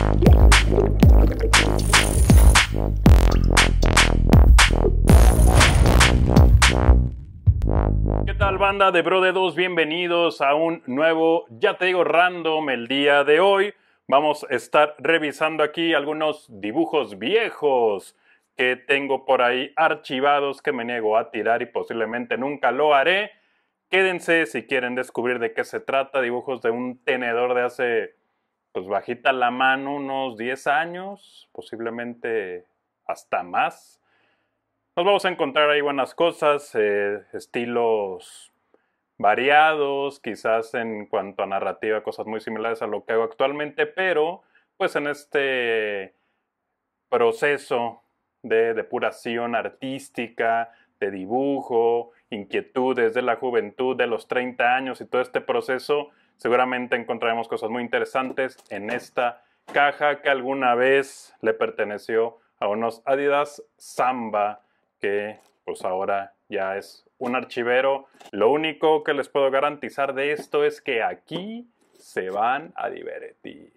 ¿Qué tal, banda de Bro de 2? Bienvenidos a un nuevo, ya te digo, random. El día de hoy vamos a estar revisando aquí algunos dibujos viejos que tengo por ahí archivados que me niego a tirar y posiblemente nunca lo haré. Quédense si quieren descubrir de qué se trata. Dibujos de un tenedor de hace, pues bajita la mano, unos 10 años, posiblemente hasta más. Nos vamos a encontrar ahí buenas cosas, estilos variados, quizás en cuanto a narrativa, cosas muy similares a lo que hago actualmente, pero pues en este proceso de depuración artística, de dibujo, inquietudes de la juventud, de los 30 años y todo este proceso, seguramente encontraremos cosas muy interesantes en esta caja que alguna vez le perteneció a unos Adidas Samba, que pues ahora ya es un archivero. Lo único que les puedo garantizar de esto es que aquí se van a divertir.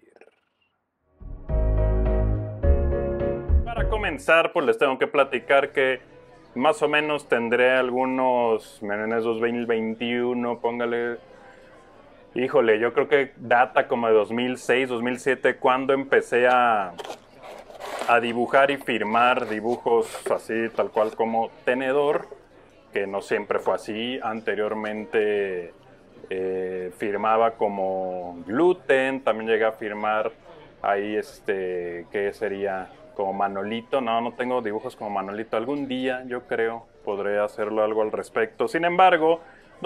Para comenzar, pues les tengo que platicar que más o menos tendré algunos, en esos 2021, póngale, híjole, yo creo que data como de 2006, 2007, cuando empecé a dibujar y firmar dibujos así, tal cual como tenedor, que no siempre fue así. Anteriormente firmaba como gluten, también llegué a firmar ahí, ¿qué sería? Como Manolito. No tengo dibujos como Manolito. Algún día, yo creo, podré hacerlo algo al respecto. Sin embargo,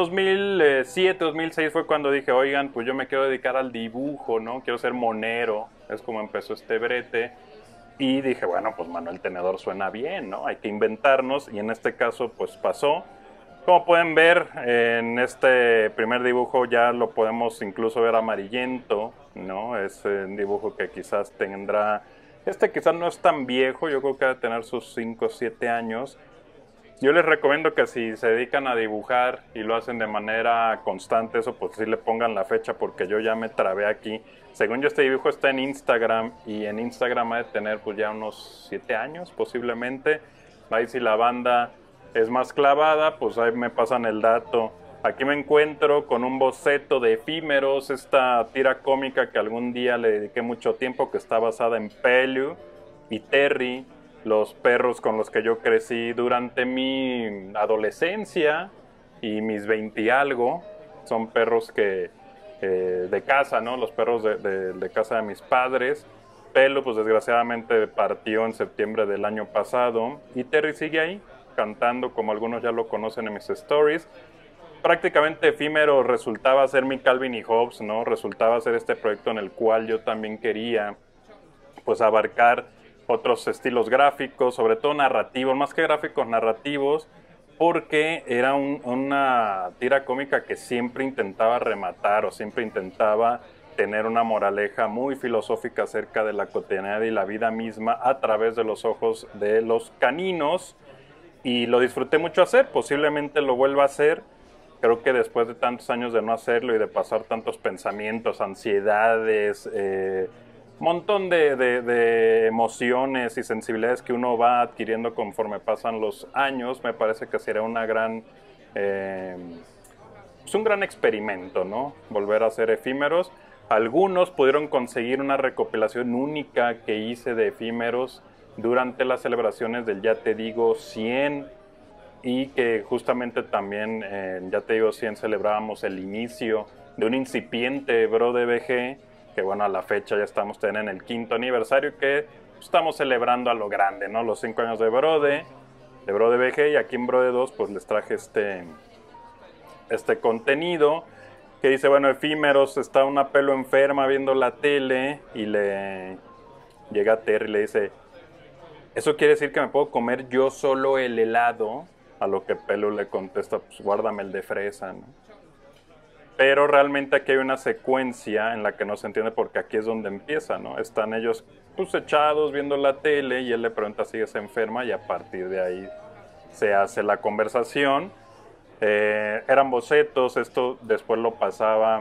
2007, 2006 fue cuando dije, oigan, pues yo me quiero dedicar al dibujo, ¿no? Quiero ser monero. Es como empezó este brete. Y dije, bueno, pues Manuel Tenedor suena bien, ¿no? Hay que inventarnos, y en este caso, pues pasó. Como pueden ver, en este primer dibujo ya lo podemos incluso ver amarillento, ¿no? Es un dibujo que quizás tendrá... quizás no es tan viejo, yo creo que debe tener sus 5 o 7 años. Yo les recomiendo que si se dedican a dibujar y lo hacen de manera constante, eso pues sí le pongan la fecha, porque yo ya me trabé aquí. Según yo, este dibujo está en Instagram, y en Instagram ha de tener pues ya unos 7 años posiblemente. Ahí si la banda es más clavada, pues ahí me pasan el dato. Aquí me encuentro con un boceto de Efímeros, esta tira cómica que algún día le dediqué mucho tiempo, que está basada en Pelu y Terry, los perros con los que yo crecí durante mi adolescencia y mis 20 y algo. Son perros que de casa, ¿no? Los perros de casa de mis padres. Pelo, pues desgraciadamente partió en septiembre del año pasado, y Terry sigue ahí cantando, como algunos ya lo conocen en mis stories. Prácticamente Efímero resultaba ser mi Calvin y Hobbes, ¿no? Resultaba ser este proyecto en el cual yo también quería pues abarcar otros estilos gráficos, sobre todo narrativos, más que gráficos, narrativos, porque era una tira cómica que siempre intentaba rematar, o siempre intentaba tener una moraleja muy filosófica acerca de la cotidianidad y la vida misma a través de los ojos de los caninos, y lo disfruté mucho hacer. Posiblemente lo vuelva a hacer. Creo que después de tantos años de no hacerlo y de pasar tantos pensamientos, ansiedades, montón de emociones y sensibilidades que uno va adquiriendo conforme pasan los años, me parece que sería una gran, es un gran experimento, ¿no? Volver a hacer Efímeros. Algunos pudieron conseguir una recopilación única que hice de Efímeros durante las celebraciones del Ya Te Digo 100, y que justamente también en Ya Te Digo 100 celebrábamos el inicio de un incipiente Bro de BG, que bueno, a la fecha ya estamos en el 5º aniversario, que estamos celebrando a lo grande, ¿no? Los 5 años de Bro de BG, y aquí en Bro de 2 pues les traje este contenido que dice, bueno, Efímeros, está una Pelo enferma viendo la tele, y le llega Terry y le dice, ¿eso quiere decir que me puedo comer yo solo el helado? A lo que Pelo le contesta, pues guárdame el de fresa, ¿no? Pero realmente aquí hay una secuencia en la que no se entiende, porque aquí es donde empieza, ¿no? Están ellos pues echados viendo la tele, y él le pregunta si es enferma, y a partir de ahí se hace la conversación. Eran bocetos, esto después lo pasaba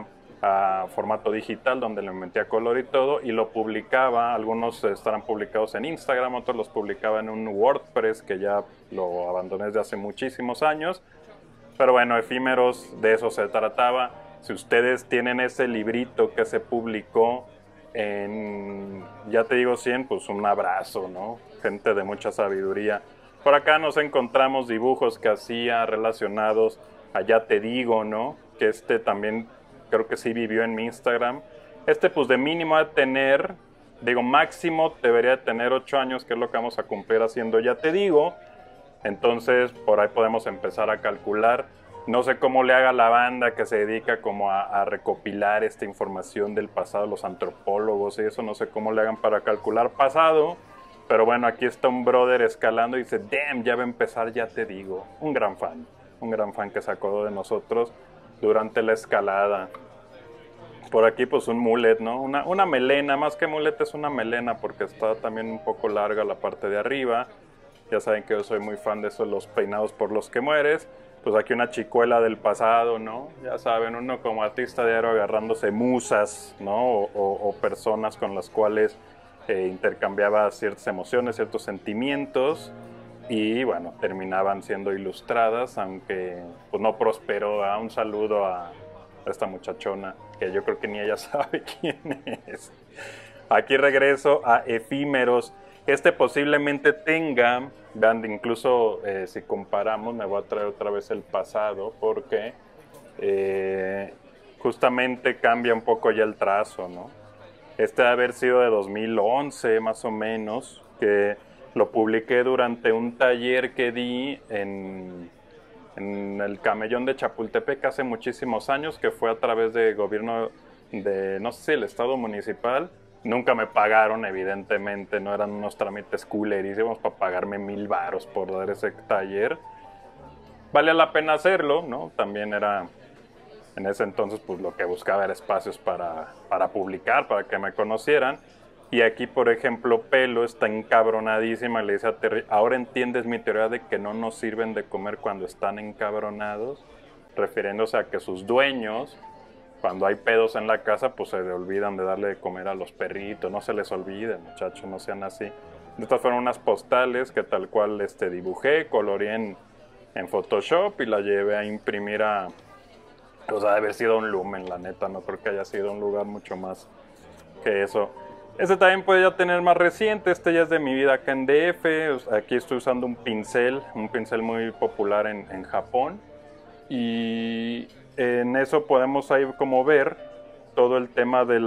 a formato digital donde le metía color y todo y lo publicaba. Algunos estarán publicados en Instagram, otros los publicaba en un WordPress que ya lo abandoné desde hace muchísimos años. Pero bueno, Efímeros, de eso se trataba. Si ustedes tienen ese librito que se publicó en, ya te digo 100, pues un abrazo, ¿no? Gente de mucha sabiduría. Por acá nos encontramos dibujos que hacía relacionados a Ya Te Digo, ¿no? Que también creo que sí vivió en mi Instagram. Pues de mínimo de tener, digo máximo debería tener 8 años, que es lo que vamos a cumplir haciendo Ya Te Digo. Entonces por ahí podemos empezar a calcular. No sé cómo le haga la banda que se dedica como a recopilar esta información del pasado, los antropólogos y eso, no sé cómo le hagan para calcular pasado. Pero bueno, aquí está un brother escalando y dice, damn, ya va a empezar, Ya Te Digo. Un gran fan que se acordó de nosotros durante la escalada. Por aquí pues un mullet, ¿no? Una melena, más que mullet es una melena porque está también un poco larga la parte de arriba. Ya saben que yo soy muy fan de eso, los peinados por los que mueres. Pues aquí una chicuela del pasado, ¿no? Ya saben, uno como artista de aro agarrándose musas, ¿no? O personas con las cuales intercambiaba ciertas emociones, ciertos sentimientos. Y bueno, terminaban siendo ilustradas, aunque pues no prosperó. Un saludo a esta muchachona, que yo creo que ni ella sabe quién es. Aquí regreso a Efímeros. Posiblemente tenga, vean, incluso si comparamos, me voy a traer otra vez el pasado, porque justamente cambia un poco ya el trazo, ¿no? Debe haber sido de 2011 más o menos, que lo publiqué durante un taller que di en el Camellón de Chapultepec hace muchísimos años, que fue a través de gobierno de, no sé si el estado municipal. Nunca me pagaron, evidentemente, no eran unos trámites culerísimos para pagarme 1000 varos por dar ese taller. Vale la pena hacerlo, ¿no? También era, en ese entonces, pues lo que buscaba era espacios para publicar, para que me conocieran. Y aquí, por ejemplo, Pelo está encabronadísima y le dice a Terry, ahora entiendes mi teoría de que no nos sirven de comer cuando están encabronados, refiriéndose a que sus dueños, cuando hay pedos en la casa, pues se olvidan de darle de comer a los perritos. No se les olvide, muchachos, no sean así. Estas fueron unas postales que tal cual dibujé, coloreé en Photoshop y la llevé a imprimir a... Pues ha de haber sido un Lumen, la neta, no creo que haya sido un lugar mucho más que eso. También puede ya tener más reciente, ya es de mi vida acá en DF. Aquí estoy usando un pincel muy popular en Japón. Y en eso podemos ahí como ver todo el tema de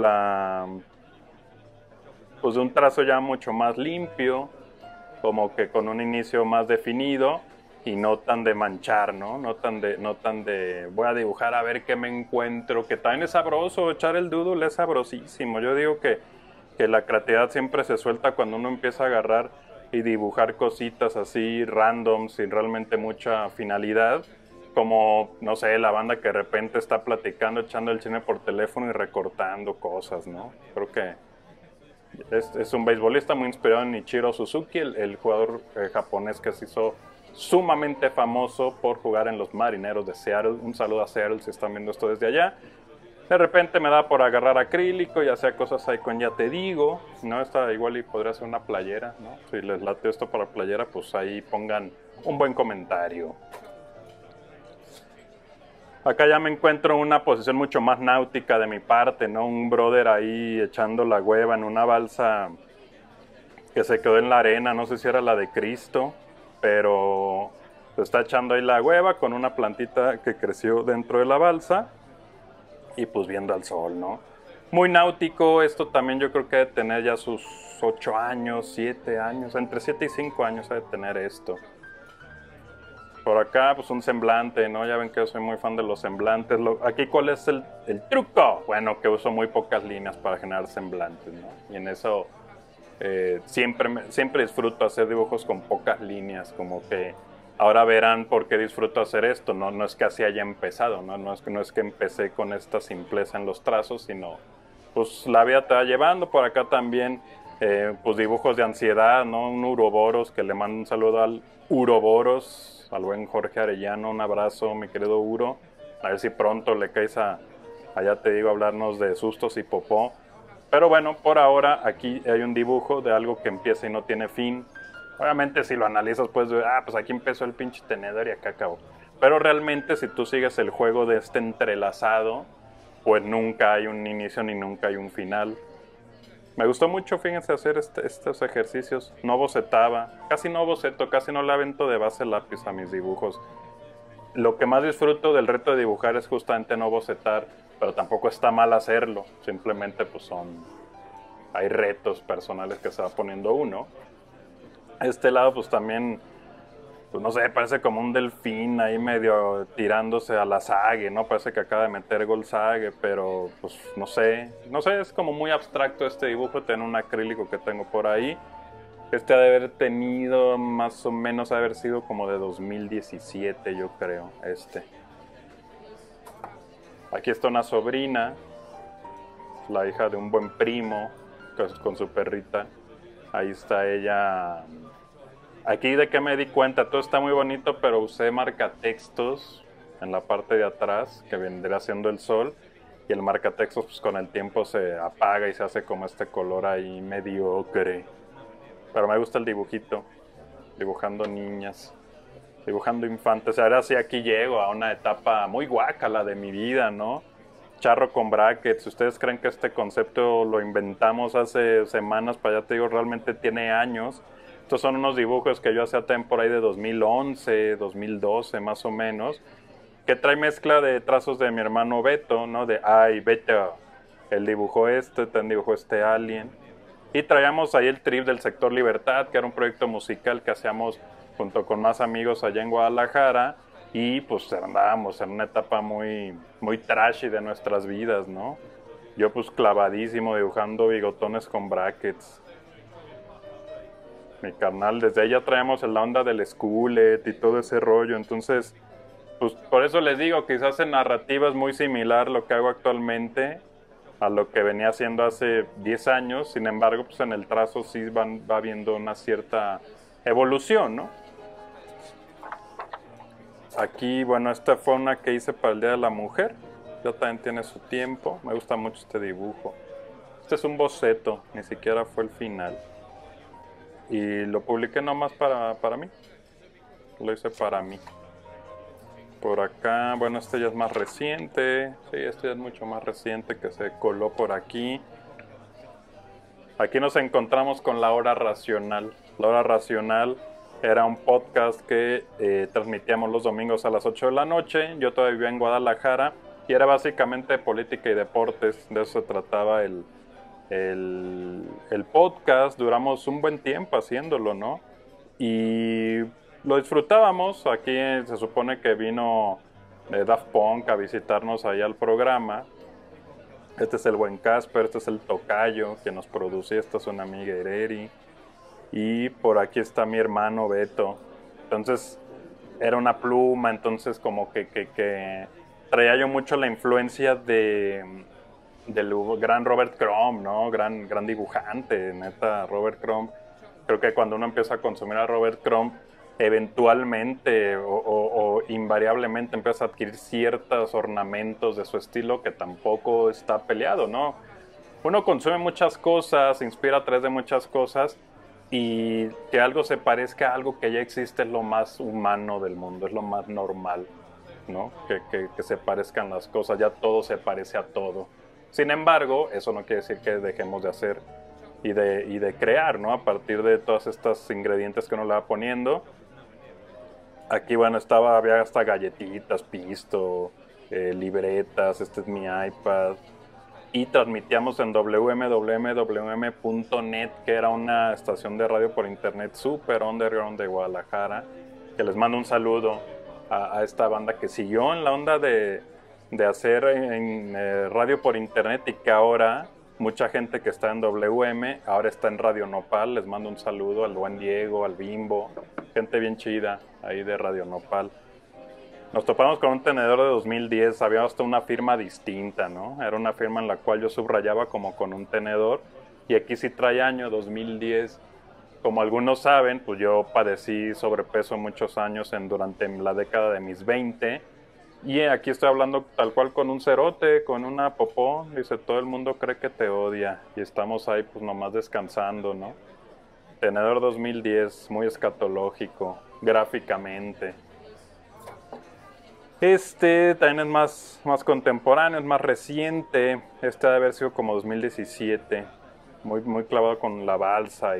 pues de un trazo ya mucho más limpio, como que con un inicio más definido y no tan de manchar, ¿no? No tan de voy a dibujar a ver qué me encuentro, que también es sabroso, echar el doodle es sabrosísimo. Yo digo que la creatividad siempre se suelta cuando uno empieza a agarrar y dibujar cositas así random, sin realmente mucha finalidad. Como, no sé, la banda que de repente está platicando, echando el cine por teléfono y recortando cosas, ¿no? Creo que es un beisbolista muy inspirado en Ichiro Suzuki, el jugador japonés que se hizo sumamente famoso por jugar en los Marineros de Seattle. Un saludo a Seattle si están viendo esto desde allá. De repente me da por agarrar acrílico y hacer cosas ahí con Ya Te Digo, ¿no? Esta igual y podría ser una playera, ¿no? Si les late esto para playera, pues ahí pongan un buen comentario. Acá ya me encuentro en una posición mucho más náutica de mi parte, ¿no? Un brother ahí echando la hueva en una balsa que se quedó en la arena, no sé si era la de Cristo, pero se está echando ahí la hueva con una plantita que creció dentro de la balsa y pues viendo al sol, ¿no? Muy náutico, esto también yo creo que debe tener ya sus 8 años, 7 años, entre 7 y 5 años debe tener esto. Por acá, pues un semblante, ¿no? Ya ven que yo soy muy fan de los semblantes. Aquí, ¿cuál es el truco? Bueno, que uso muy pocas líneas para generar semblantes, ¿no? Y en eso siempre disfruto hacer dibujos con pocas líneas, como que ahora verán por qué disfruto hacer esto. No es que así haya empezado, ¿no? No es que empecé con esta simpleza en los trazos, sino pues la vida te va llevando. Por acá también, pues dibujos de ansiedad, ¿no? Un uroboros, que le mando un saludo al uroboros, al buen Jorge Arellano, un abrazo, mi querido Uro. A ver si pronto le caes a allá te digo, hablarnos de sustos y popó. Pero bueno, por ahora aquí hay un dibujo de algo que empieza y no tiene fin. Obviamente si lo analizas pues, pues aquí empezó el pinche tenedor y acá acabó. Pero realmente si tú sigues el juego de este entrelazado, pues nunca hay un inicio ni nunca hay un final. Me gustó mucho, fíjense, hacer estos ejercicios. No bocetaba, casi no boceto, casi no le avento de base lápiz a mis dibujos. Lo que más disfruto del reto de dibujar es justamente no bocetar, pero tampoco está mal hacerlo. Simplemente pues hay retos personales que se va poniendo uno. Este lado pues también, pues no sé, parece como un delfín ahí medio tirándose a la Sague, ¿no? Parece que acaba de meter gol Sague, pero pues no sé, es como muy abstracto este dibujo. Tiene un acrílico que tengo por ahí. Este ha de haber tenido más o menos, ha de haber sido como de 2017, yo creo, Aquí está una sobrina, la hija de un buen primo, con su perrita. Ahí está ella. Aquí de qué me di cuenta, todo está muy bonito, pero usé marcatextos en la parte de atrás, que vendría siendo el sol, y el marcatextos pues con el tiempo se apaga y se hace como este color ahí mediocre. Pero me gusta el dibujito, dibujando niñas, dibujando infantes. Ahora sí aquí llego a una etapa muy guácala de mi vida, ¿no? Charro con brackets. ¿Ustedes creen que este concepto lo inventamos hace semanas? Para allá te digo, realmente tiene años. Estos son unos dibujos que yo hacía por ahí de 2011, 2012 más o menos, que trae mezcla de trazos de mi hermano Beto, ¿no? Beto, él dibujó también dibujó este alien. Y traíamos ahí el trip del Sector Libertad, que era un proyecto musical que hacíamos junto con más amigos allá en Guadalajara. Y pues andábamos en una etapa muy, muy trashy de nuestras vidas, ¿no? Yo pues clavadísimo dibujando bigotones con brackets. Mi carnal, desde ahí ya traemos la onda del Skulet y todo ese rollo. Entonces, pues por eso les digo, quizás en narrativa es muy similar lo que hago actualmente a lo que venía haciendo hace 10 años. Sin embargo, pues en el trazo sí va viendo una cierta evolución, ¿no? Aquí, bueno, esta fue una que hice para el Día de la Mujer. Ya también tiene su tiempo. Me gusta mucho este dibujo. Este es un boceto, ni siquiera fue el final. Y lo publiqué nomás para mí. Lo hice para mí. Por acá, bueno, este ya es más reciente. Sí, este ya es mucho más reciente, que se coló por aquí. Aquí nos encontramos con La Hora Racional. La Hora Racional era un podcast que transmitíamos los domingos a las 8 de la noche. Yo todavía vivía en Guadalajara y era básicamente política y deportes. De eso se trataba el podcast. Duramos un buen tiempo haciéndolo, ¿no? Y lo disfrutábamos. Aquí se supone que vino Daft Punk a visitarnos allá al programa. Este es el buen Casper, este es el Tocayo que nos produce, esta es una amiga Ireri. Y por aquí está mi hermano Beto. Entonces era una pluma, entonces como que traía yo mucho la influencia del gran Robert Crumb, ¿no? Gran dibujante, neta, Robert Crumb. Creo que cuando uno empieza a consumir a Robert Crumb, eventualmente o invariablemente empieza a adquirir ciertos ornamentos de su estilo, que tampoco está peleado, ¿no? Uno consume muchas cosas, se inspira a través de muchas cosas, y que algo se parezca a algo que ya existe es lo más humano del mundo, es lo más normal, ¿no? Que se parezcan las cosas, ya todo se parece a todo. Sin embargo, eso no quiere decir que dejemos de hacer y de crear, ¿no? A partir de todos estos ingredientes que uno le va poniendo. Aquí, bueno, había hasta galletitas, pisto, libretas, este es mi iPad. Y transmitíamos en www.net, que era una estación de radio por internet super underground de Guadalajara, que les mando un saludo a esta banda que siguió en la onda de hacer en radio por internet, y que ahora mucha gente que está en WM ahora está en Radio Nopal. Les mando un saludo al buen Diego, al Bimbo, gente bien chida ahí de Radio Nopal. Nos topamos con un tenedor de 2010, había hasta una firma distinta, ¿no? Era una firma en la cual yo subrayaba como con un tenedor, y aquí sí trae año 2010. Como algunos saben, pues yo padecí sobrepeso muchos años durante la década de mis 20, Y aquí estoy hablando tal cual con un cerote, con una popó. Dice, todo el mundo cree que te odia. Y estamos ahí pues nomás descansando, ¿no? Tenedor 2010, muy escatológico, gráficamente. Este también es más contemporáneo, es más reciente. Este debe haber sido como 2017. Muy clavado con la balsa y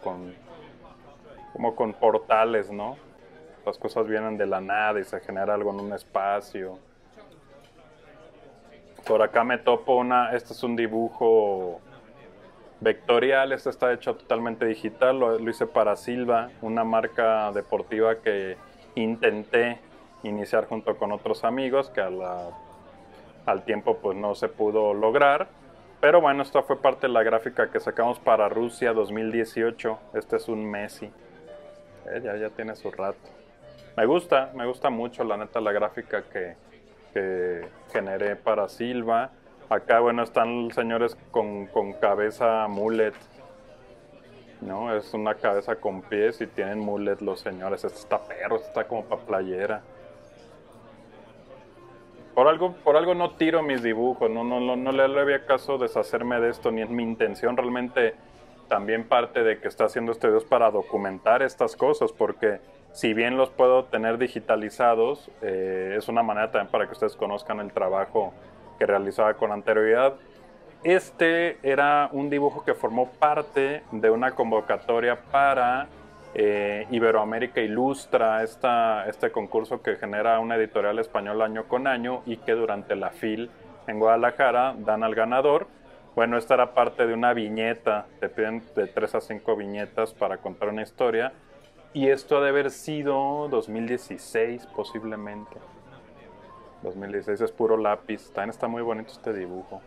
como con portales, ¿no? Las cosas vienen de la nada y se genera algo en un espacio. Por acá me topo este es un dibujo vectorial, este está hecho totalmente digital, lo hice para Silva, una marca deportiva que intenté iniciar junto con otros amigos, que al tiempo pues no se pudo lograr. Pero bueno, esta fue parte de la gráfica que sacamos para Rusia 2018. Este es un Messi. Ya tiene su rato. Me gusta mucho la neta la gráfica que generé para Silva. Acá, bueno, están los señores con cabeza mullet, ¿no? Es una cabeza con pies y tienen mullet los señores. Este está perro, este está como para playera. Por algo no tiro mis dibujos, no le había caso deshacerme de esto, ni es mi intención. Realmente también parte de que está haciendo este video es para documentar estas cosas, porque si bien los puedo tener digitalizados, es una manera también para que ustedes conozcan el trabajo que realizaba con anterioridad. Este era un dibujo que formó parte de una convocatoria para Iberoamérica Ilustra, este concurso que genera una editorial española año con año y que durante la FIL en Guadalajara dan al ganador. Bueno, esta era parte de una viñeta, te piden de 3 a 5 viñetas para contar una historia, y esto ha de haber sido 2016 posiblemente. 2016 es puro lápiz, también está muy bonito este dibujo.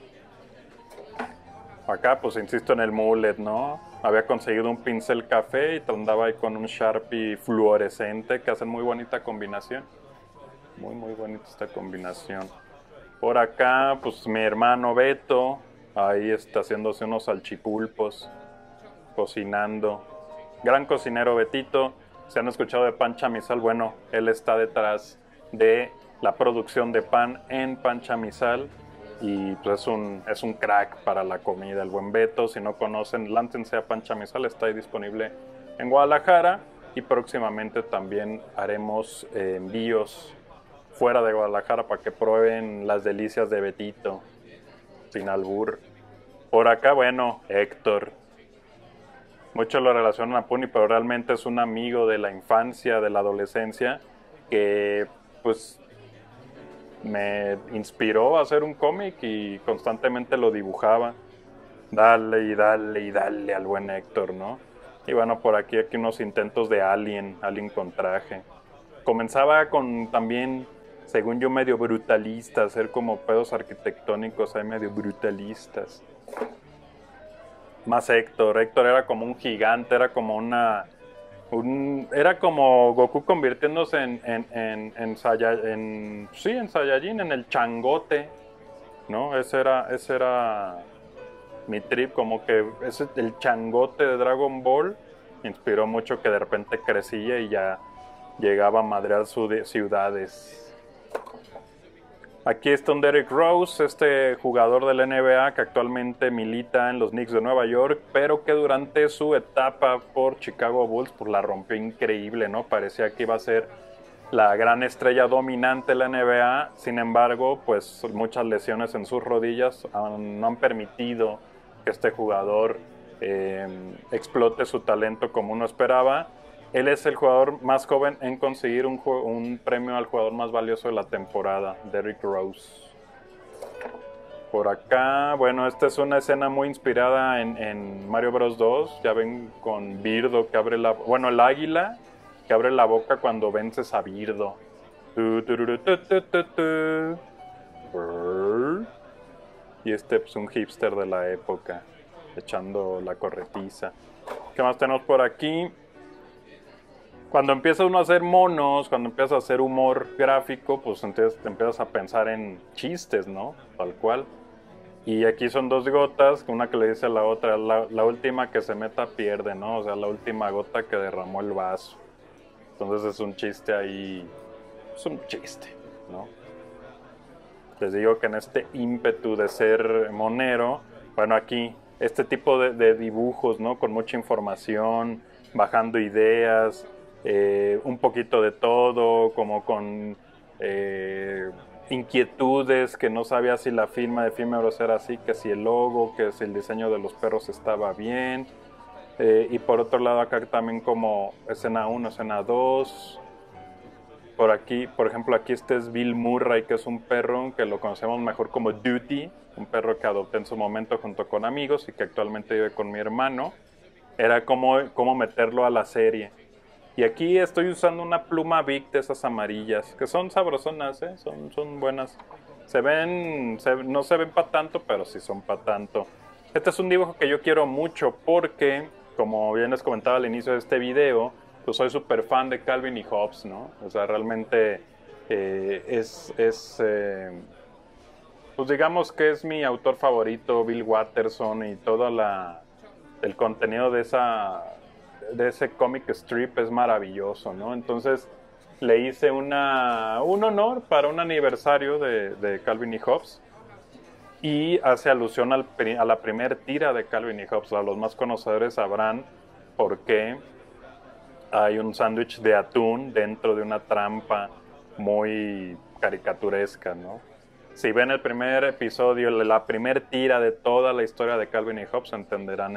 Acá pues insisto en el mullet, ¿no? Había conseguido un pincel café y andaba ahí con un Sharpie fluorescente que hacen muy bonita combinación. Muy bonita esta combinación. Por acá pues mi hermano Beto, ahí está haciéndose unos salchipulpos, cocinando. Gran cocinero Betito. Si han escuchado de Pan Chamizal, bueno, él está detrás de la producción de pan en Pan Chamizal. Y pues es un crack para la comida, el buen Beto. Si no conocen, láncense a Pan Chamizal, está ahí disponible en Guadalajara. Y próximamente también haremos envíos fuera de Guadalajara para que prueben las delicias de Betito, sin albur. Por acá, bueno, Héctor. Muchos lo relacionan a Puni, pero realmente es un amigo de la infancia, de la adolescencia, que pues me inspiró a hacer un cómic y constantemente lo dibujaba. Dale y dale y dale al buen Héctor, ¿no? Y bueno, por aquí unos intentos de Alien con traje. Comenzaba con también, según yo, medio brutalista, hacer como pedos arquitectónicos ahí medio brutalistas. Más Héctor era como un gigante, era como era como Goku convirtiéndose en Saiyajin, en el changote, ¿no? Ese era mi trip, como que el changote de Dragon Ball inspiró mucho que de repente crecía y ya llegaba a madrear ciudades. Aquí está un Derrick Rose, este jugador de la NBA que actualmente milita en los Knicks de Nueva York, pero que durante su etapa por Chicago Bulls pues la rompió increíble, ¿no? Parecía que iba a ser la gran estrella dominante de la NBA. Sin embargo, pues muchas lesiones en sus rodillas no han permitido que este jugador explote su talento como uno esperaba. Él es el jugador más joven en conseguir un premio al jugador más valioso de la temporada, Derrick Rose. Por acá, bueno, esta es una escena muy inspirada en Mario Bros 2. Ya ven con Birdo que abre bueno, el águila que abre la boca cuando vences a Birdo. Y este es un hipster de la época, echando la corretiza. ¿Qué más tenemos por aquí? Cuando empieza uno a hacer monos, cuando empiezas a hacer humor gráfico, pues entonces te empiezas a pensar en chistes, ¿no? Tal cual. Y aquí son dos gotas, una que le dice a la otra, la última que se meta pierde, ¿no? O sea, la última gota que derramó el vaso. Entonces es un chiste ahí, es un chiste. ¿no? Les digo que en este ímpetu de ser monero, bueno, aquí este tipo de dibujos, ¿no? Con mucha información, bajando ideas, un poquito de todo, como con inquietudes que no sabía si la firma de efímeros era así, que si el logo, que si el diseño de los perros estaba bien. Y por otro lado acá también como escena 1, escena 2. Por aquí, por ejemplo, aquí este es Bill Murray, que es un perro que lo conocemos mejor como Duty, un perro que adopté en su momento junto con amigos y que actualmente vive con mi hermano. Era como meterlo a la serie. Y aquí estoy usando una pluma Bic de esas amarillas, que son sabrosonas, ¿eh? Son buenas. No se ven para tanto, pero sí son para tanto. Este es un dibujo que yo quiero mucho porque, como bien les comentaba al inicio de este video, pues soy súper fan de Calvin y Hobbes, ¿no? O sea, realmente pues digamos que es mi autor favorito, Bill Watterson, y todo el contenido de ese comic strip es maravilloso, ¿no? Entonces le hice un honor para un aniversario de Calvin y Hobbes y hace alusión a la primer tira de Calvin y Hobbes. A los más conocedores sabrán por qué hay un sándwich de atún dentro de una trampa muy caricaturesca, ¿no? Si ven el primer episodio, la primer tira de toda la historia de Calvin y Hobbes, entenderán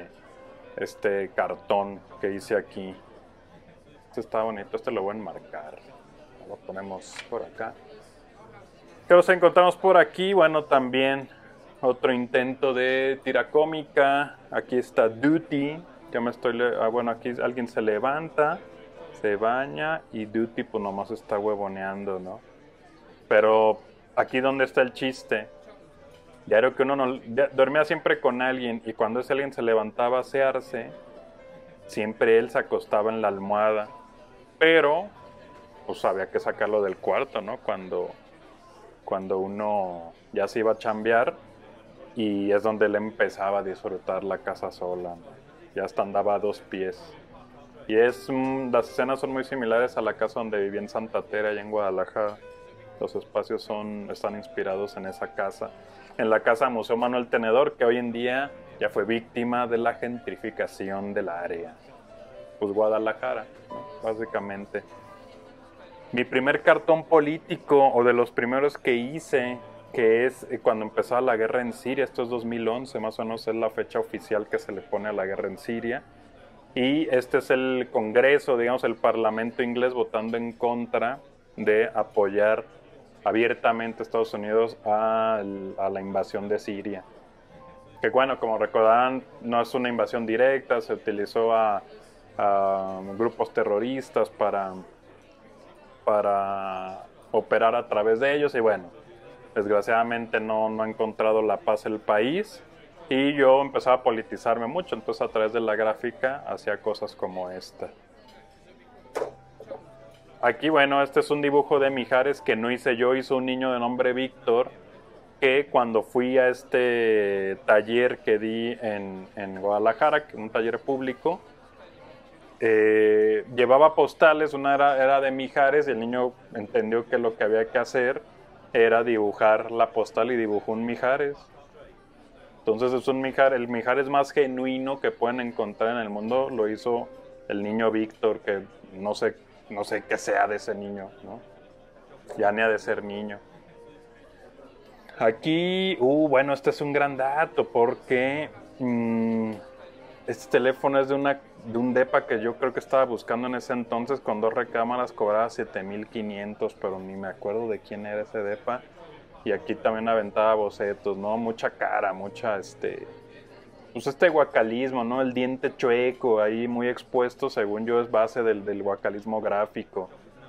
este cartón que hice aquí. Este está bonito, este lo voy a enmarcar. Lo ponemos por acá. ¿Qué nos encontramos por aquí? Bueno, también otro intento de tira cómica. Aquí está Duty. Bueno, aquí alguien se levanta, se baña y Duty pues nomás está huevoneando, ¿no? Pero aquí donde está el chiste. Diario que uno dormía siempre con alguien y cuando ese alguien se levantaba a asearse, siempre él se acostaba en la almohada. Pero pues había que sacarlo del cuarto, ¿no? Cuando uno ya se iba a chambear y es donde él empezaba a disfrutar la casa sola, ¿no? Ya hasta andaba a 2 pies. Y las escenas son muy similares a la casa donde vivía en Santa Tere, allá en Guadalajara. Los espacios están inspirados en esa casa. En la casa Museo Manuel Tenedor, que hoy en día ya fue víctima de la gentrificación del área. Pues Guadalajara, ¿no? Básicamente. Mi primer cartón político, o de los primeros que hice, que es cuando empezó la guerra en Siria, esto es 2011, más o menos es la fecha oficial que se le pone a la guerra en Siria. Y este es el Congreso, digamos, el Parlamento inglés votando en contra de apoyar abiertamente a Estados Unidos a la invasión de Siria. Que bueno, como recordarán, no es una invasión directa, se utilizó a grupos terroristas para operar a través de ellos y bueno, desgraciadamente no ha encontrado la paz el país y yo empezaba a politizarme mucho, entonces a través de la gráfica hacía cosas como esta. Aquí, bueno, este es un dibujo de Mijares que no hice yo, hizo un niño de nombre Víctor, que cuando fui a este taller que di en Guadalajara, un taller público, llevaba postales, una era de Mijares y el niño entendió que lo que había que hacer era dibujar la postal y dibujó un Mijares. Entonces es el Mijares más genuino que pueden encontrar en el mundo, lo hizo el niño Víctor, que no sé qué sea de ese niño, ¿no? Ya ni ha de ser niño. Aquí, bueno, este es un gran dato porque este teléfono es de un depa que yo creo que estaba buscando en ese entonces con 2 recámaras, cobraba 7,500, pero ni me acuerdo de quién era ese depa. Y aquí también aventaba bocetos, ¿no? Mucha cara, pues este guacalismo, ¿no? El diente chueco ahí muy expuesto, según yo es base del guacalismo gráfico.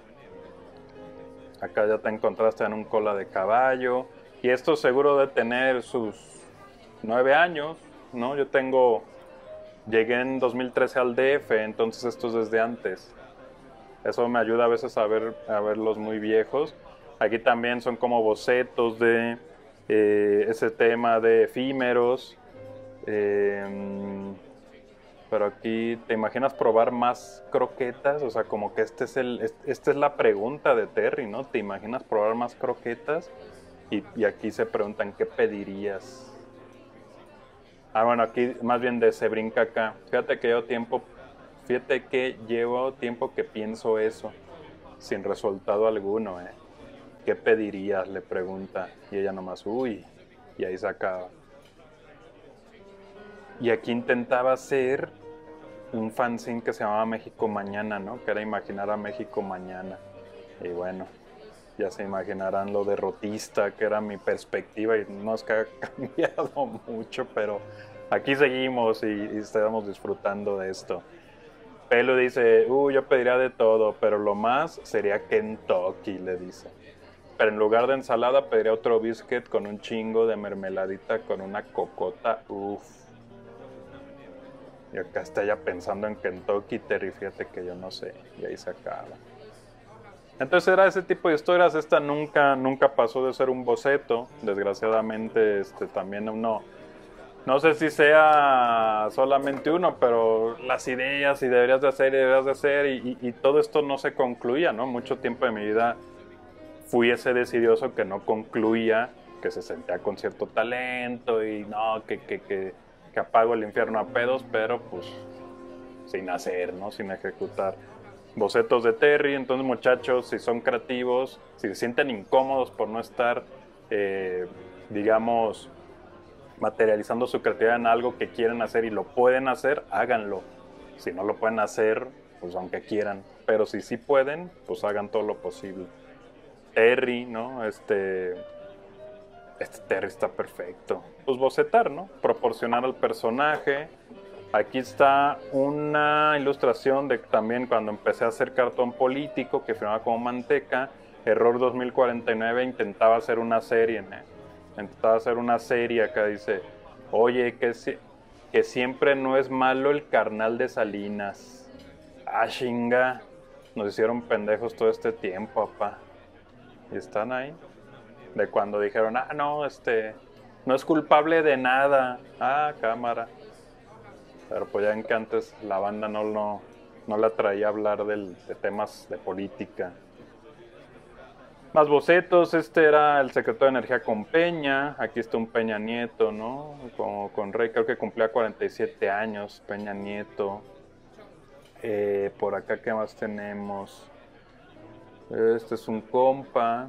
Acá ya te encontraste en un cola de caballo. Y esto seguro de tener sus 9 años, ¿no? Llegué en 2013 al DF, entonces esto es desde antes. Eso me ayuda a veces a verlos muy viejos. Aquí también son como bocetos de ese tema de efímeros. Pero aquí, ¿te imaginas probar más croquetas? O sea, como que esta es la pregunta de Terry, ¿no? ¿Te imaginas probar más croquetas? Y aquí se preguntan, ¿qué pedirías? Ah, bueno, aquí más bien de se brinca acá. Fíjate que llevo tiempo que pienso eso, sin resultado alguno, ¿eh? ¿Qué pedirías? Le pregunta. Y ella nomás, uy, y ahí se acaba. Y aquí intentaba hacer un fanzine que se llamaba México Mañana, ¿no? Que era imaginar a México mañana. Y bueno, ya se imaginarán lo derrotista que era mi perspectiva y no es que ha cambiado mucho, pero aquí seguimos y estamos disfrutando de esto. Pelo dice, yo pediría de todo, pero lo más sería Kentucky, le dice. Pero en lugar de ensalada pediría otro biscuit con un chingo de mermeladita con una cocota, uff. Y acá está ya pensando en Kentucky, Terry, fíjate que yo no sé, y ahí se acaba. Entonces era ese tipo de historias, esta nunca pasó de ser un boceto, desgraciadamente también uno, no sé si sea solamente uno, pero las ideas y deberías de hacer y todo esto no se concluía, ¿no? Mucho tiempo de mi vida fui ese decidioso que no concluía, que se sentía con cierto talento y no, que apago el infierno a pedos, pero pues sin hacer, ¿no? Sin ejecutar. Bocetos de Terry, entonces muchachos, si son creativos, si se sienten incómodos por no estar, digamos, materializando su creatividad en algo que quieren hacer y lo pueden hacer, háganlo. Si no lo pueden hacer, pues aunque quieran, pero si sí pueden, pues hagan todo lo posible. Terry, ¿no? Este Terry está perfecto. Pues bocetar, ¿no? Proporcionar al personaje. Aquí está una ilustración de también cuando empecé a hacer cartón político que firmaba como Manteca. Error 2049, intentaba hacer una serie, ¿eh? Intentaba hacer una serie, acá dice, oye, que siempre no es malo el carnal de Salinas. Ah, chinga. Nos hicieron pendejos todo este tiempo, papá. Y están ahí. De cuando dijeron, no, no es culpable de nada. Ah, cámara. Pero pues ya ven que antes la banda no la traía a hablar de temas de política. Más bocetos, este era el secretario de Energía con Peña. Aquí está un Peña Nieto, ¿no? Con Rey, creo que cumplía 47 años, Peña Nieto. Por acá, ¿qué más tenemos? Este es un compa.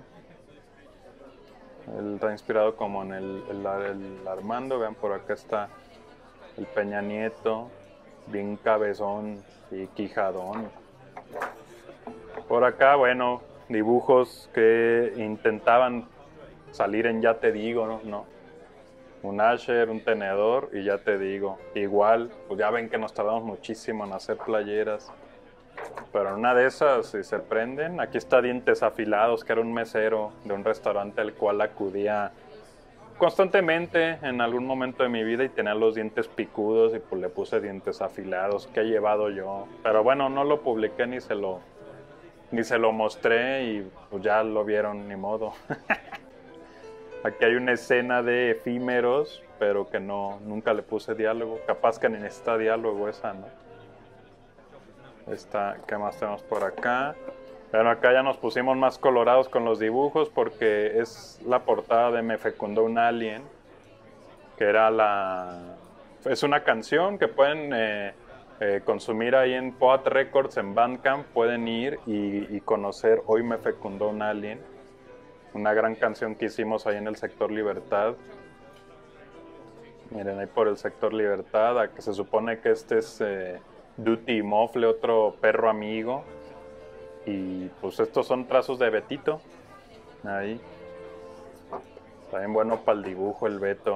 Él está inspirado como en el Armando. Vean, por acá está el Peña Nieto, bien cabezón y quijadón. Por acá, bueno, dibujos que intentaban salir en Ya Te Digo, ¿no? Un Asher, un tenedor y Ya Te Digo. Igual, pues ya ven que nos tardamos muchísimo en hacer playeras. Pero en una de esas, si se prenden, aquí está Dientes Afilados, que era un mesero de un restaurante al cual acudía constantemente en algún momento de mi vida y tenía los dientes picudos y pues le puse Dientes Afilados, que he llevado yo. Pero bueno, no lo publiqué ni se lo mostré y pues ya lo vieron, ni modo. Aquí hay una escena de efímeros, pero que nunca le puse diálogo. Capaz que ni necesita diálogo esa, ¿no? ¿Qué más tenemos por acá? Bueno, acá ya nos pusimos más colorados con los dibujos porque es la portada de Me Fecundó un Alien, que es una canción que pueden consumir ahí en Poat Records, en Bandcamp. Pueden ir y conocer Hoy Me Fecundó un Alien, una gran canción que hicimos ahí en el sector Libertad. Miren, ahí por el sector Libertad, que se supone que este es Duty y Mofle, otro perro amigo. Y pues estos son trazos de Betito. Ahí. Está bien bueno para el dibujo el Beto.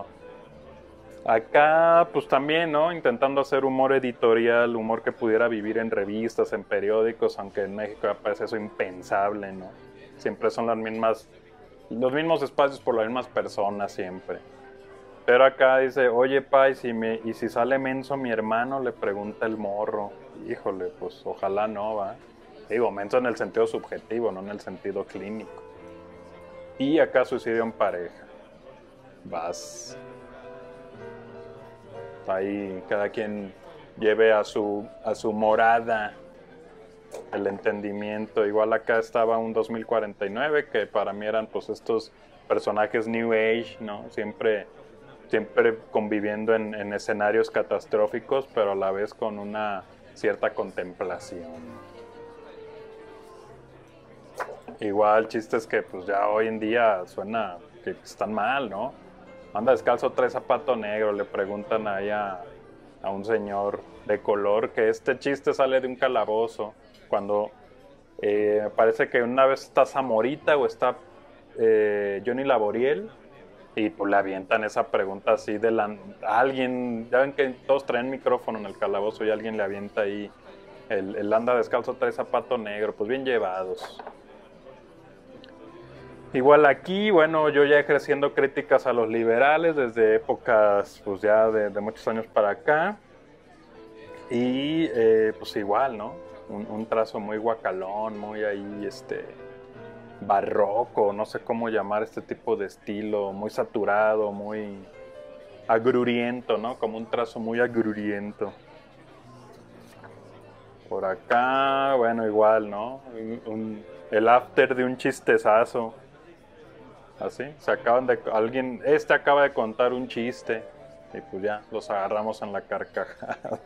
Acá pues también, ¿no? Intentando hacer humor editorial, humor que pudiera vivir en revistas, en periódicos, aunque en México ya parece eso impensable, ¿no? Siempre son los mismos espacios por las mismas personas siempre. Pero acá dice, oye, pa, y si sale menso mi hermano, le pregunta el morro. Híjole, pues ojalá no, va. Digo, menso en el sentido subjetivo, no en el sentido clínico. Y acá suicidio en pareja. Vas. Ahí cada quien lleve a su morada el entendimiento. Igual acá estaba un 2049 que para mí eran pues estos personajes New Age, ¿no? Siempre conviviendo en escenarios catastróficos, pero a la vez con una cierta contemplación. Igual chistes que pues ya hoy en día suena que están mal, ¿no? Anda descalzo, trae zapato negro, le preguntan ahí a un señor de color que este chiste sale de un calabozo, cuando parece que una vez está Zamorita o está Johnny Laboriel, y pues le avientan esa pregunta así a alguien, ya ven que todos traen micrófono en el calabozo y alguien le avienta ahí el anda descalzo, trae zapato negro, pues bien llevados. Igual aquí, bueno, yo ya ejerciendo críticas a los liberales desde épocas, pues ya de muchos años para acá. Y pues igual, ¿no? Un trazo muy guacalón, muy ahí, barroco, no sé cómo llamar este tipo de estilo, muy saturado, muy agruriento, ¿no? Como un trazo muy agruriento. Por acá, bueno, igual, ¿no? El after de un chistezazo. Así, acaba de contar un chiste y pues ya los agarramos en la carcajada.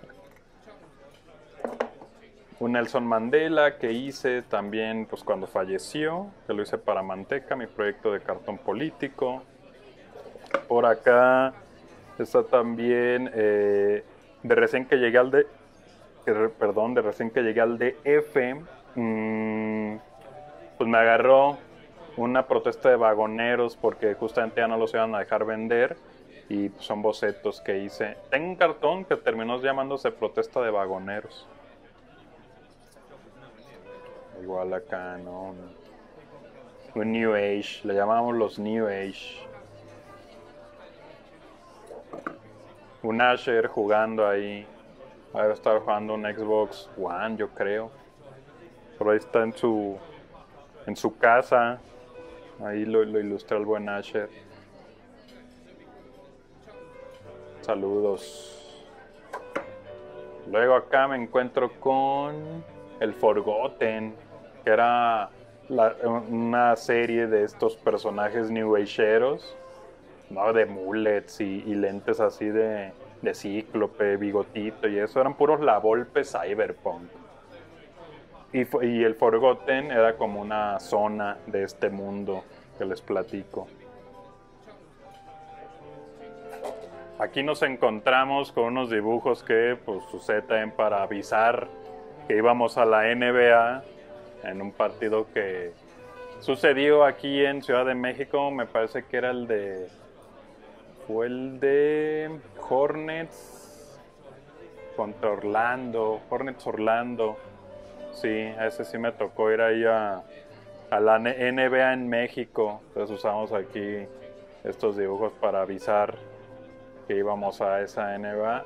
Un Nelson Mandela que hice también pues cuando falleció, que lo hice para Manteca, mi proyecto de cartón político. Por acá está también de recién que llegué al de recién que llegué al DF, pues me agarró una protesta de vagoneros porque justamente ya no los iban a dejar vender y pues son bocetos que hice. Tengo un cartón que terminó llamándose protesta de vagoneros. Igual acá, ¿no? Un New Age, le llamamos los New Age. Un Asher jugando ahí. Va a estar jugando un Xbox One, yo creo. Por ahí está en su casa. Ahí lo ilustra el buen Asher. Saludos. Luego acá me encuentro con el Forgotten, que era una serie de estos personajes new ageeros, ¿no? De mullets y lentes así de cíclope, bigotito y eso. Eran puros La Volpe cyberpunk. Y el Forgotten era como una zona de este mundo que les platico. Aquí nos encontramos con unos dibujos que pues suceden para avisar que íbamos a la NBA en un partido que sucedió aquí en Ciudad de México. Me parece que era fue el de Hornets contra Hornets Orlando. Sí, a ese sí me tocó ir ahí a la NBA en México. Entonces usamos aquí estos dibujos para avisar que íbamos a esa NBA.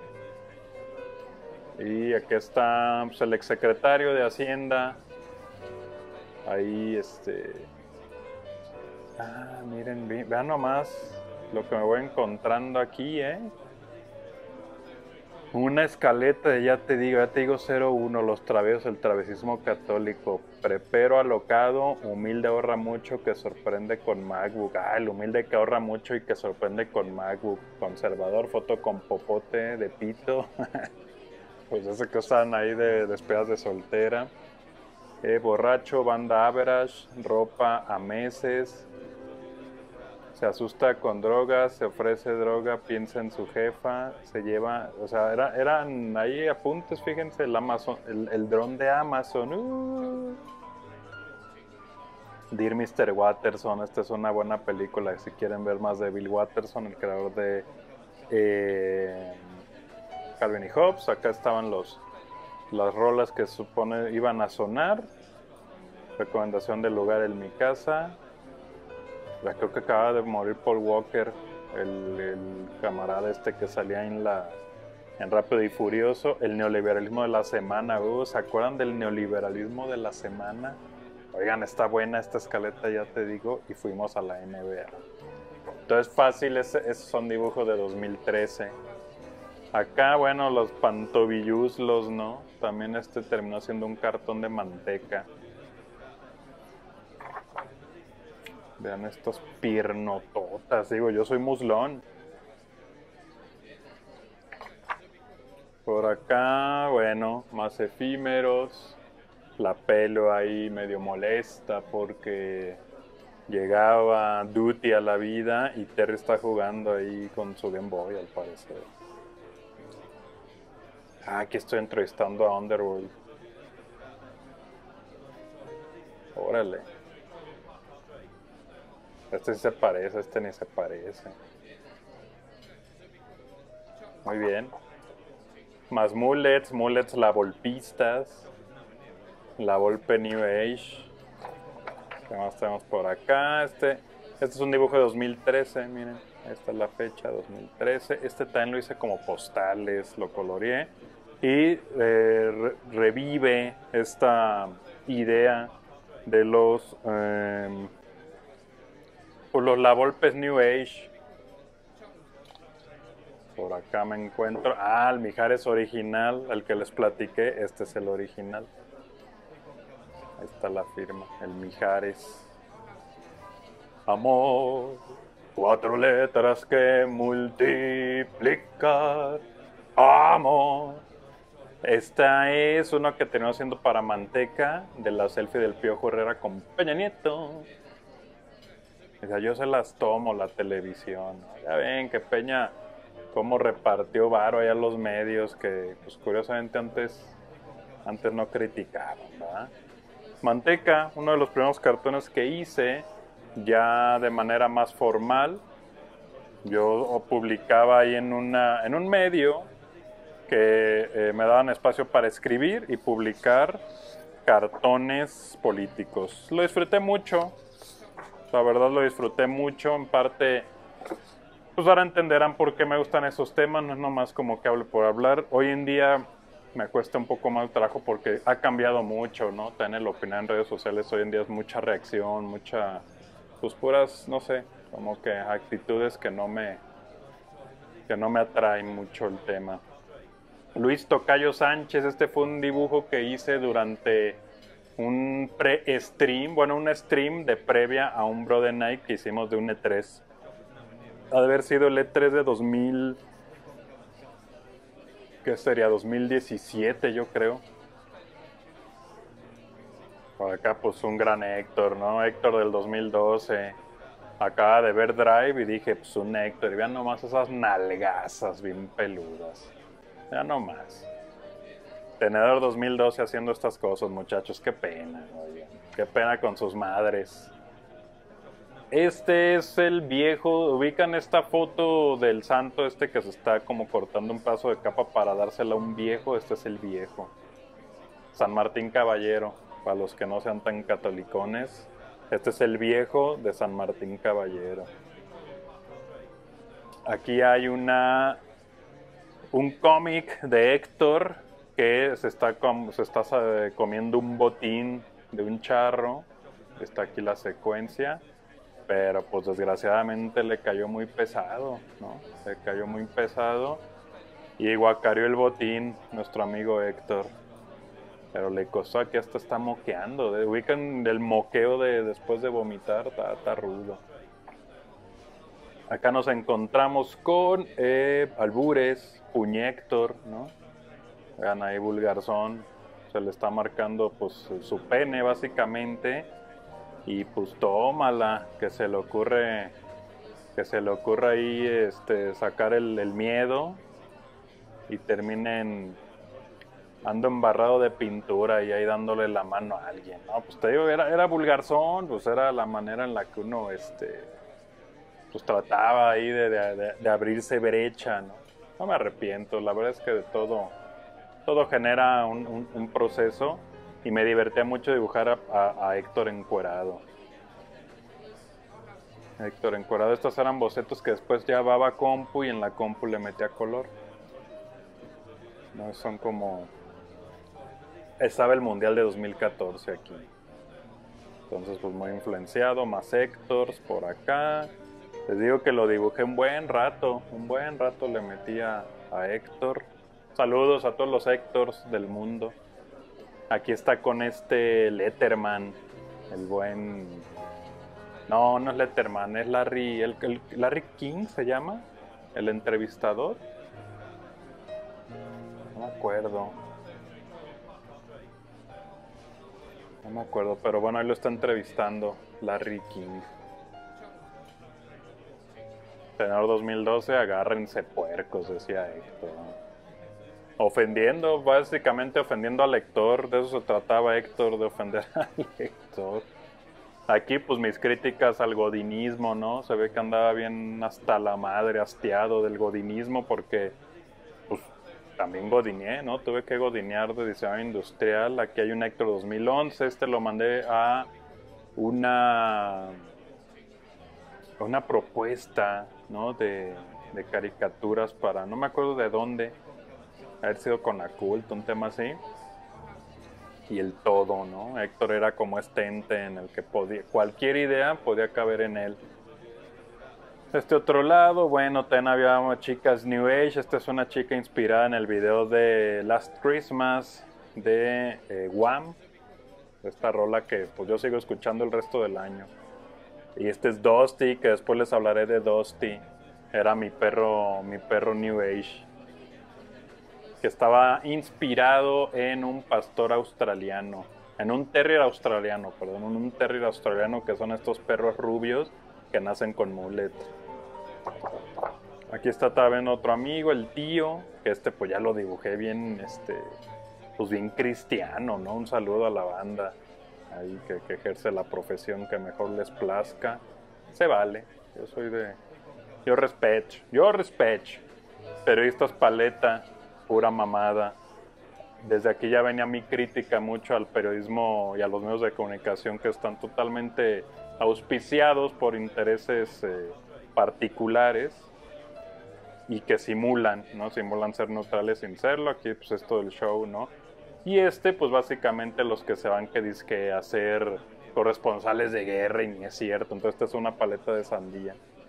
Y aquí está pues, el exsecretario de Hacienda. Ahí miren, vean nomás lo que me voy encontrando aquí, Una escaleta, ya te digo 01, los traviesos, el travesismo católico, prepero alocado, humilde ahorra mucho que sorprende con MacBook. El humilde que ahorra mucho y que sorprende con MacBook. Conservador, foto con popote de pito. Pues ese que están ahí de despedidas de soltera. Borracho, banda average, ropa a meses. Se asusta con drogas, se ofrece droga, piensa en su jefa, se lleva, o sea, eran ahí apuntes, fíjense, el dron de Amazon. Dear Mr. Watterson, esta es una buena película, si quieren ver más de Bill Watterson, el creador de Calvin y Hobbes. Acá estaban las rolas que supone iban a sonar. Recomendación del lugar en mi casa. Creo que acaba de morir Paul Walker, el camarada que salía en Rápido y Furioso. El neoliberalismo de la semana, ¿se acuerdan del neoliberalismo de la semana? Oigan, está buena esta escaleta, ya te digo, y fuimos a la NBA. Entonces fácil, esos son dibujos de 2013. Acá, bueno, los pantobilluslos, ¿no? También este terminó siendo un cartón de manteca. Vean estos piernototas, digo, yo soy muslón. Por acá, bueno, más efímeros. La pelo ahí medio molesta porque llegaba Duty a la vida y Terry está jugando ahí con su Game Boy, al parecer. Ah, aquí estoy entrevistando a Underworld. Órale. Este sí se parece, este ni se parece. Muy bien. Más mullets la volpistas. La Volpe New Age. ¿Qué más tenemos por acá? Este es un dibujo de 2013, miren. Esta es la fecha, 2013. Este también lo hice como postales, lo coloreé. Y revive esta idea de los La Volpe New Age. Por acá me encuentro. Ah, el Mijares original, el que les platiqué. Este es el original. Ahí está la firma, el Mijares. Amor, 4 letras que multiplicar. Amor. Esta es una que tenemos haciendo para Manteca, de la selfie del Piojo Herrera con Peña Nieto. O sea, yo se las tomo, la televisión. Ya ven que Peña, cómo repartió varo allá a los medios, que pues curiosamente antes no criticaban, ¿verdad? Manteca, uno de los primeros cartones que hice, ya de manera más formal. Yo publicaba ahí en un medio que me daban espacio para escribir y publicar cartones políticos. Lo disfruté mucho, la verdad lo disfruté mucho, en parte, pues ahora entenderán por qué me gustan esos temas, no es nomás como que hable por hablar. Hoy en día me cuesta un poco más el trabajo porque ha cambiado mucho, ¿no? Tener la opinión en redes sociales hoy en día es mucha reacción, pues puras, no sé, como que actitudes que no me atraen mucho el tema. Luis Tocayo Sánchez, este fue un dibujo que hice durante un pre-stream, bueno, un stream de previa a un Brother Night que hicimos de un E3. Ha de haber sido el E3 de 2000, ¿qué sería? 2017, yo creo. Por acá, pues un gran Héctor, ¿no? Héctor del 2012. Acaba de ver Drive y dije, pues un Héctor. Y vean nomás esas nalgazas bien peludas. Ya nomás. Tenedor 2012 haciendo estas cosas, muchachos. Qué pena, oigan. Qué pena con sus madres. Este es el viejo. ¿Ubican esta foto del santo este que se está como cortando un pedazo de capa para dársela a un viejo? Este es el viejo. San Martín Caballero, para los que no sean tan catolicones. Este es el viejo de San Martín Caballero. Aquí hay un cómic de Héctor que se está comiendo un botín de un charro. Está aquí la secuencia. Pero pues desgraciadamente le cayó muy pesado, ¿no? Le cayó muy pesado. Y guacareó el botín, nuestro amigo Héctor. Pero le costó, aquí hasta está moqueando. Ubican el moqueo de después de vomitar, está rudo. Acá nos encontramos con Albures, Puñéctor, ¿no? Vean ahí Vulgarzón. Se le está marcando pues su pene básicamente. Y pues tómala, que se le ocurre ahí sacar el miedo y terminen ando embarrado de pintura y ahí dándole la mano a alguien. No, pues te digo, era vulgarzón, pues era la manera en la que uno pues trataba ahí de abrirse brecha, ¿no? No me arrepiento, la verdad es que de todo genera un proceso y me divertía mucho dibujar a Héctor encuerado. Héctor encuerado, estos eran bocetos que después llevaba a compu y en la compu le metía color. No, son como... Estaba el Mundial de 2014 aquí. Entonces pues muy influenciado, más Héctors por acá. Les digo que lo dibujé un buen rato le metía a Héctor. Saludos a todos los Héctors del mundo. Aquí está con este Letterman, el buen... No, no es Letterman, es Larry... Larry King se llama, el entrevistador. No me acuerdo. No me acuerdo, pero bueno, ahí lo está entrevistando Larry King. Tenor 2012, agárrense puercos, decía Héctor. Ofendiendo, básicamente ofendiendo al lector, de eso se trataba Héctor, de ofender al lector. Aquí pues mis críticas al godinismo, ¿no? Se ve que andaba bien hasta la madre, hastiado del godinismo porque pues también godineé, ¿no? Tuve que godinear de diseño industrial. Aquí hay un Héctor 2011, este lo mandé a una propuesta, ¿no? de caricaturas para, no me acuerdo de dónde, haber sido con Acult, un tema así. Y el todo, ¿no? Héctor era como este ente en el que podía, cualquier idea podía caber en él. Este otro lado, bueno, también había chicas New Age. Esta es una chica inspirada en el video de Last Christmas de Wham. Esta rola que pues yo sigo escuchando el resto del año. Y este es Dusty, que después les hablaré de Dusty. Era mi perro New Age, que estaba inspirado en un pastor australiano, en un terrier australiano, que son estos perros rubios que nacen con mullet. Aquí está también otro amigo, el tío, que pues ya lo dibujé bien, pues bien cristiano, ¿no? Un saludo a la banda ahí que ejerce la profesión que mejor les plazca. Se vale, yo respeto. Periodistas paleta, pura mamada. Desde aquí ya venía mi crítica mucho al periodismo y a los medios de comunicación que están totalmente auspiciados por intereses particulares y que simulan, ¿no? Simulan ser neutrales sin serlo. Aquí pues es todo el show, ¿no? Y pues básicamente los que se van que dizque a ser corresponsales de guerra y ni es cierto. Entonces esta es una paleta de sandía.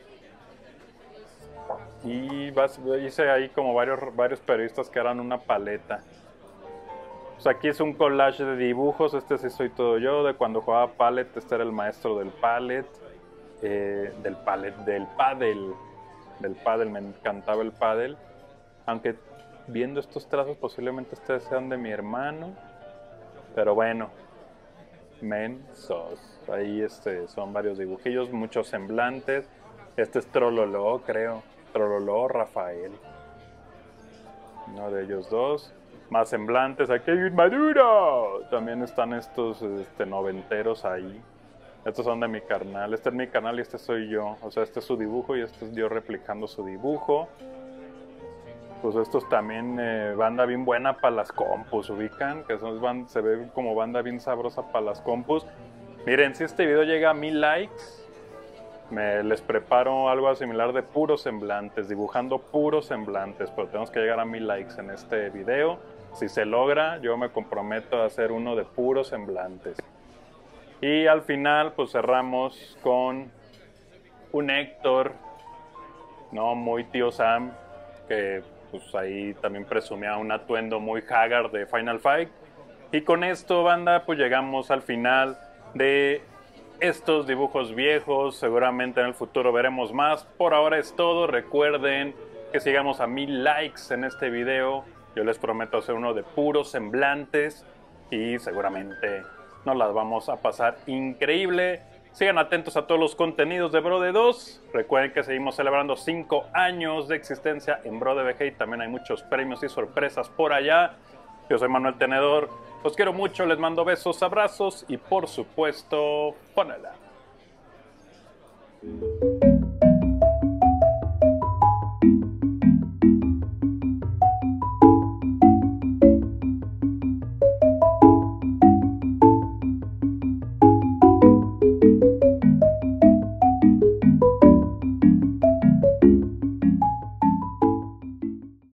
Y hice ahí como varios periodistas que eran una paleta. Pues aquí es un collage de dibujos. Este sí soy todo yo, de cuando jugaba Pallet. Este era el maestro del Pallet. Del pádel, me encantaba el pádel. Aunque viendo estos trazos posiblemente ustedes sean de mi hermano. Pero bueno, mensos. Ahí son varios dibujillos, muchos semblantes. Este es Trololó, creo. Trololó, Rafael. Uno de ellos dos. Más semblantes. Aquí hay un Maduro. También están estos noventeros ahí. Estos son de mi carnal. Este es mi canal y este soy yo. O sea, este es su dibujo y este es yo replicando su dibujo. Pues estos también, banda bien buena para las compus, ubican. Que se ve como banda bien sabrosa para las compus. Miren, si este video llega a 1000 likes, les preparo algo similar de puros semblantes, dibujando puros semblantes, pero tenemos que llegar a 1000 likes en este video. Si se logra, yo me comprometo a hacer uno de puros semblantes. Y al final, pues cerramos con un Héctor, ¿no? Muy tío Sam, que pues ahí también presumía un atuendo muy Haggard de Final Fight. Y con esto, banda, pues llegamos al final de estos dibujos viejos. Seguramente en el futuro veremos más. Por ahora es todo. Recuerden que si llegamos a 1000 likes en este video, yo les prometo hacer uno de puros semblantes y seguramente nos las vamos a pasar increíble. Sigan atentos a todos los contenidos de Brode 2. Recuerden que seguimos celebrando 5 años de existencia en Brode VG y también hay muchos premios y sorpresas por allá. Yo soy Manuel Tenedor. Los quiero mucho, les mando besos, abrazos y por supuesto, ponela.